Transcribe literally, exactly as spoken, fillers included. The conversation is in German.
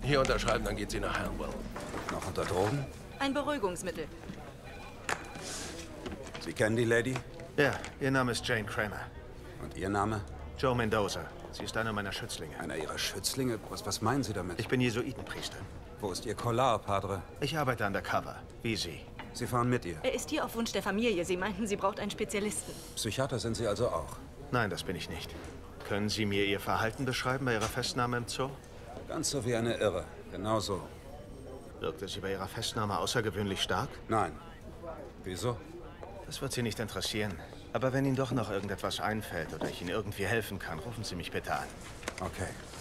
Hier unterschreiben, dann geht sie nach Hanwell. Noch unter Drogen? Ein Beruhigungsmittel. Sie kennen die Lady? Ja, ihr Name ist Jane Kramer. Und Ihr Name? Joe Mendoza. Sie ist einer meiner Schützlinge. Einer Ihrer Schützlinge? Was, was meinen Sie damit? Ich bin Jesuitenpriester. Wo ist Ihr Collar, Padre? Ich arbeite undercover, wie Sie. Sie fahren mit ihr? Er ist hier auf Wunsch der Familie. Sie meinten, sie braucht einen Spezialisten. Psychiater sind Sie also auch? Nein, das bin ich nicht. Können Sie mir Ihr Verhalten beschreiben bei Ihrer Festnahme im Zoo? Ganz so wie eine Irre. Genau so. Wirkte sie bei Ihrer Festnahme außergewöhnlich stark? Nein. Wieso? Das wird Sie nicht interessieren. Aber wenn Ihnen doch noch irgendetwas einfällt oder ich Ihnen irgendwie helfen kann, rufen Sie mich bitte an. Okay.